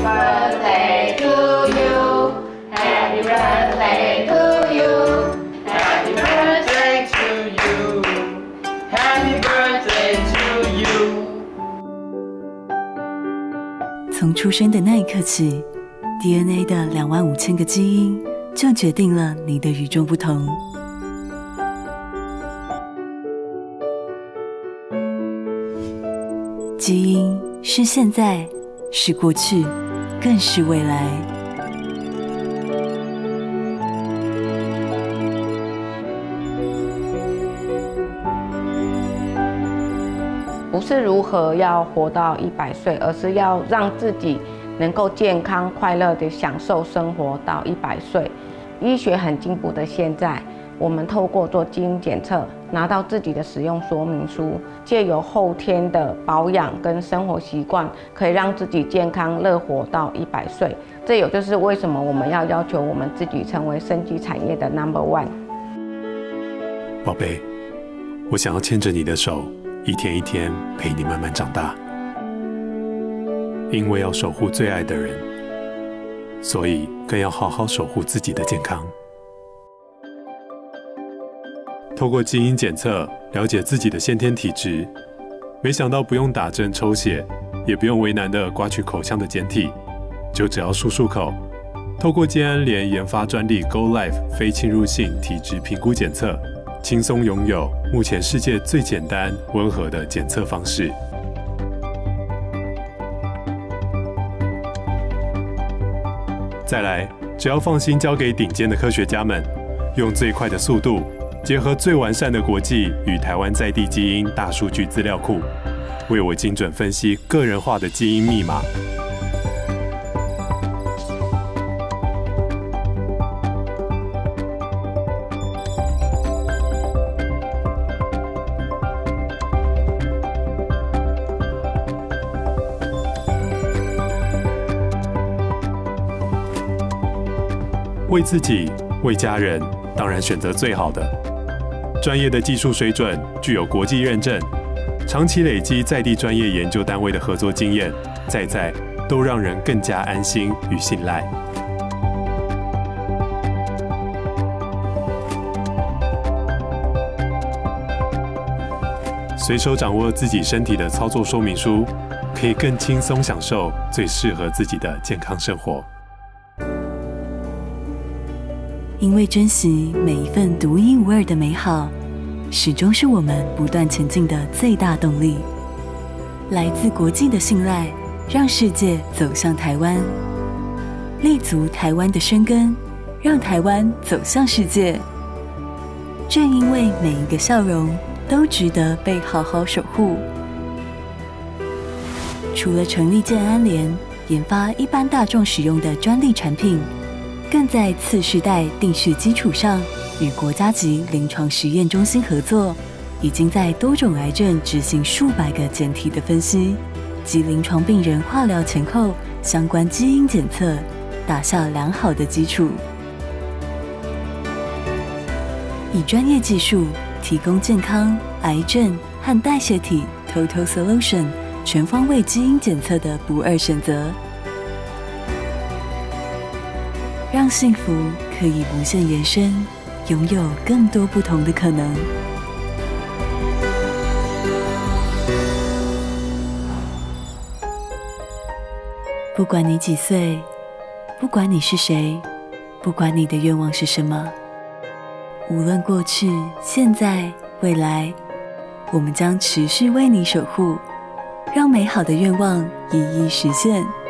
birthday to you. Happy birthday to you. Happy birthday to you. Happy birthday to you. 从出生的那一刻起， DNA 的25000个基因就决定了你的与众不同。基因是现在，是过去，更是未来。 不是如何要活到100岁，而是要让自己能够健康快乐地享受生活到100岁。医学很进步的现在，我们透过做基因检测，拿到自己的使用说明书，借由后天的保养跟生活习惯，可以让自己健康乐活到100岁。这也就是为什么我们要求我们自己成为生技产业的 No.1。 宝贝，我想要牵着你的手，一天一天陪你慢慢长大。因为要守护最爱的人，所以更要好好守护自己的健康。透过基因检测了解自己的先天体质，没想到不用打针抽血，也不用为难的刮取口腔的检体，就只要漱口。透过健安联研发专利 GoLife 非侵入性体质评估检测，轻松拥有目前世界最简单温和的检测方式。再来，只要放心交给顶尖的科学家们，用最快的速度，结合最完善的国际与台湾在地基因大数据资料库，为我精准分析个人化的基因密码。为自己，为家人，当然选择最好的。专业的技术水准，具有国际认证，长期累积在地专业研究单位的合作经验，在都让人更加安心与信赖。随手掌握自己身体的操作说明书，可以更轻松享受最适合自己的健康生活。 因为珍惜每一份独一无二的美好，始终是我们不断前进的最大动力。来自国际的信赖，让世界走向台湾，立足台湾的深耕，让台湾走向世界。正因为每一个笑容都值得被好好守护。除了成立健安联，研发一般大众使用的专利产品，更在次世代定序基础上，与国家级临床实验中心合作，已经在多种癌症执行数百个检体的分析及临床病人化疗前后相关基因检测，打下良好的基础。以专业技术提供健康、癌症和代谢体 Total Solution 全方位基因检测的不二选择。让幸福可以无限延伸，拥有更多不同的可能。不管你几岁，不管你是谁，不管你的愿望是什么，无论过去、现在、未来，我们将持续为你守护，让美好的愿望一一实现。